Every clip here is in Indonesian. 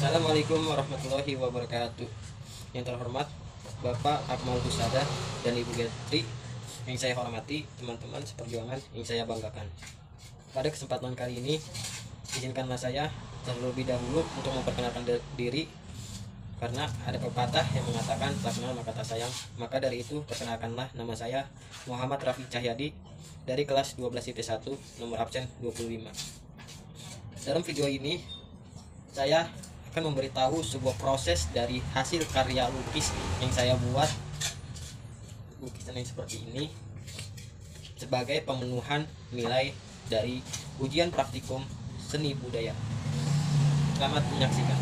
Assalamualaikum warahmatullahi wabarakatuh. Yang terhormat Bapak Akmal Husada dan Ibu Getri, yang saya hormati, teman-teman seperjuangan yang saya banggakan. Pada kesempatan kali ini, izinkanlah saya terlebih dahulu untuk memperkenalkan diri, karena ada pepatah yang mengatakan tak kenal maka tak sayang. Maka dari itu, perkenalkanlah, nama saya Muhammad Rafi Cahyadi dari kelas 12 IP1, nomor absen 25. Dalam video ini, saya akan memberitahu sebuah proses dari hasil karya lukis yang saya buat. Lukisan yang seperti ini sebagai pemenuhan nilai dari ujian praktikum seni budaya. Selamat menyaksikan.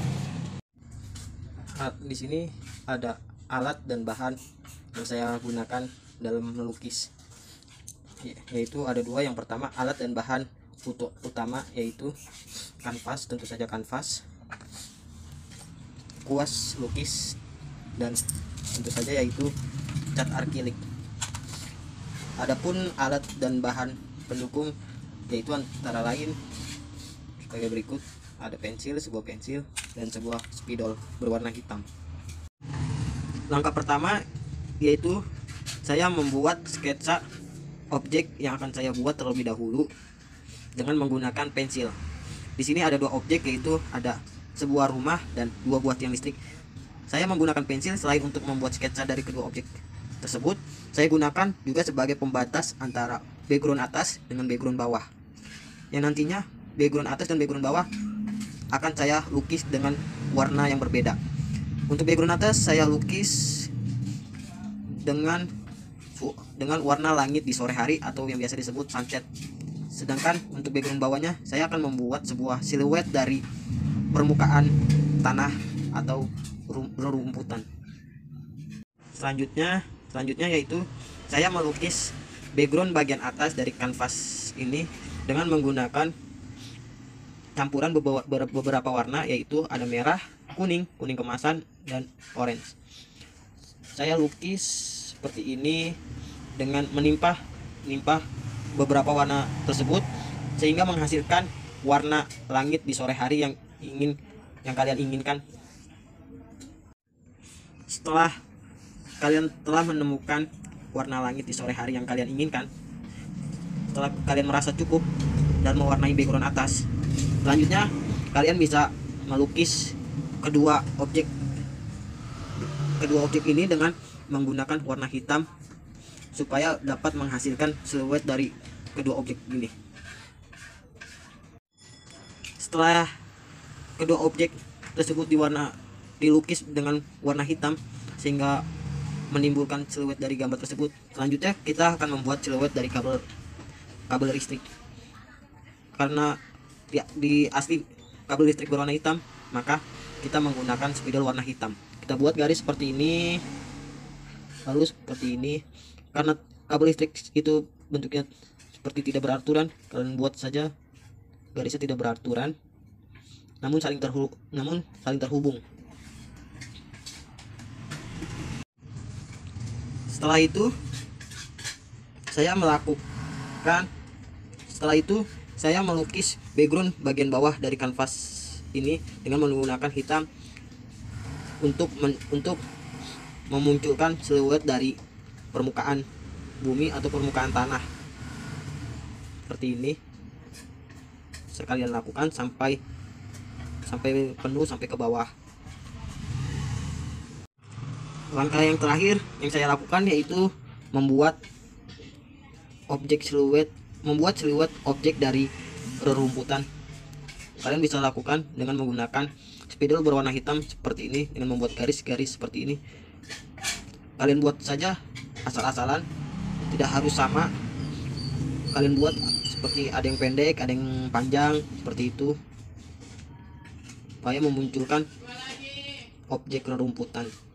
Di sini ada alat dan bahan yang saya gunakan dalam melukis, yaitu ada dua. Yang pertama, alat dan bahan utama yaitu kanvas, tentu saja kanvas, kuas lukis, dan tentu saja yaitu cat akrilik. Adapun alat dan bahan pendukung yaitu antara lain sebagai berikut: ada pensil, sebuah pensil, dan sebuah spidol berwarna hitam. Langkah pertama yaitu saya membuat sketsa objek yang akan saya buat terlebih dahulu dengan menggunakan pensil. Di sini ada dua objek, yaitu ada sebuah rumah dan dua buah tiang listrik. Saya menggunakan pensil selain untuk membuat sketsa dari kedua objek tersebut, saya gunakan juga sebagai pembatas antara background atas dengan background bawah, yang nantinya background atas dan background bawah akan saya lukis dengan warna yang berbeda. Untuk background atas saya lukis dengan warna langit di sore hari atau yang biasa disebut sunset. Sedangkan untuk background bawahnya saya akan membuat sebuah siluet dari permukaan tanah atau rerumputan. Selanjutnya yaitu saya melukis background bagian atas dari kanvas ini dengan menggunakan campuran beberapa warna, yaitu ada merah, kuning kemasan, dan orange. Saya lukis seperti ini dengan menimpa beberapa warna tersebut sehingga menghasilkan warna langit di sore hari yang kalian inginkan. Setelah kalian telah menemukan warna langit di sore hari yang kalian inginkan, setelah kalian merasa cukup dan mewarnai background atas, selanjutnya kalian bisa melukis kedua objek ini dengan menggunakan warna hitam supaya dapat menghasilkan siluet dari kedua objek ini. Setelah kedua objek tersebut dilukis dengan warna hitam sehingga menimbulkan siluet dari gambar tersebut, selanjutnya kita akan membuat siluet dari kabel listrik. Karena di asli kabel listrik berwarna hitam, maka kita menggunakan spidol warna hitam. Kita buat garis seperti ini, lalu seperti ini. Karena kabel listrik itu bentuknya seperti tidak beraturan, kalian buat saja garisnya tidak beraturan, namun saling terhubung. Setelah itu saya melukis background bagian bawah dari kanvas ini dengan menggunakan hitam untuk memunculkan siluet dari permukaan bumi atau permukaan tanah seperti ini. Sekalian lakukan sampai penuh, sampai ke bawah. Langkah yang terakhir yang saya lakukan yaitu membuat siluet objek dari rerumputan. Kalian bisa lakukan dengan menggunakan spidol berwarna hitam seperti ini, dengan membuat garis-garis seperti ini. Kalian buat saja asal-asalan, tidak harus sama. Kalian buat seperti ada yang pendek, ada yang panjang, seperti itu, supaya memunculkan objek rerumputan.